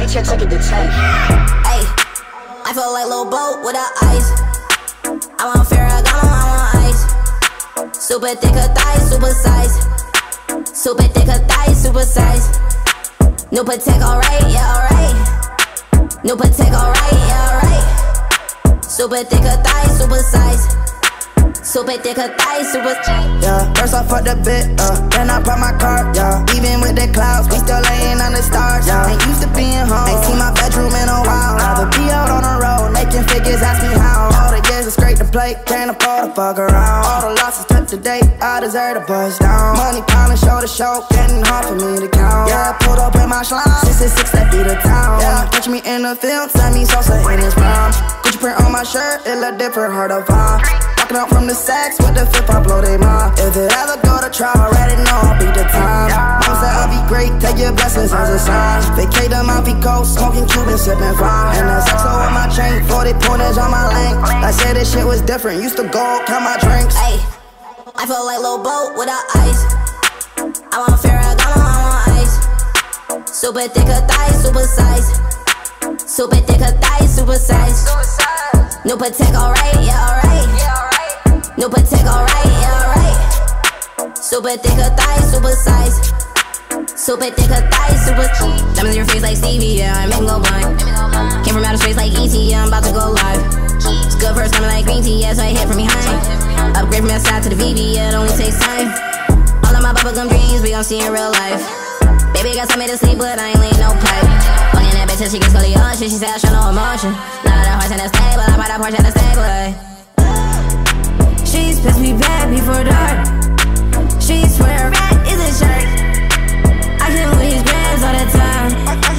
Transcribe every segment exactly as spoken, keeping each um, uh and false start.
check, check it, the tank. Ayy, I feel like Lil Boat without ice. I want Ferragamo, I want ice. Super thick her thighs, super size. Super thick her thighs, super size. New Patek, alright, yeah, alright. New Patek, alright, yeah, alright. Super thick her thighs, super size. Super thick her thighs, super yeah. First I fucked the bit, uh, then I brought my car, yeah. Even with the clouds, we still laying on the stars, yeah. Ain't used to being home, ain't seen my bedroom in a while. Rather be out on the road, making figures, ask me how. All the years is scrape the plate, can't afford to fuck around. All the losses took the date, I deserve to bust down. Money piling, show to show, getting hard for me to count. Yeah, pulled up in my slime, six six six, that be the town. Yeah, catch me in the field, send me salsa in his prime. Gucci print on my shirt, it look different, hard to find. Walking out from the sacks with the fifth, I blow they mind. If it ever go to trial, already know I'll beat the time. Mom said I'll be great, take your blessings as a sign. Vacate the Mountie Coast, smoking Cuban, sipping fine. And that's X O on my chain, forty pointers on my lane. I said this shit was different, used to go count my drinks. Ayy, I feel like Lil Boat without ice. I want Ferragamo, I want ice. Super thick her thighs, super size. Super thick her thighs, super size. New Patek, alright, yeah, alright. New Patek, alright, yeah, alright. Super thick her thighs, super size. Super thick her thighs, super. Diamonds in your face like Stevie, yeah, I make 'em go blind. Came from outer space like E T, yeah, I'm about to go live. It's good first time like green tea, yeah, so I hit from behind. Upgrade from outside to the V V, yeah, it only takes time. All of my bubblegum dreams, we gon' see in real life. Baby got something to sleep, but I ain't laying no pipe. Fucking that bitch till she gets scoliosis, she said I show no emotion. Not a horse and a stable, I ride a Porsche and a stable, ay. She's pissed me bad before dark. She swear a rat is a shark. I can with his grams all the time.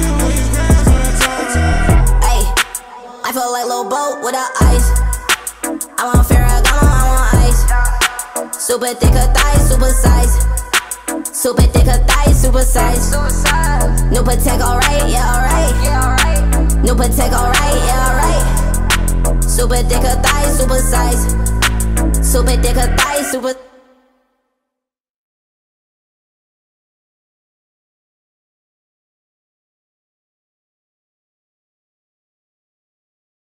Ayy, I feel like Lil Boat without ice. I want Ferragamo, I want ice. Super thick her thighs, super size. Super thick her thighs, super size. New Patek, alright, yeah, alright. New Patek, alright, yeah, alright. Super thick her thighs, super size. Super thick her thighs, super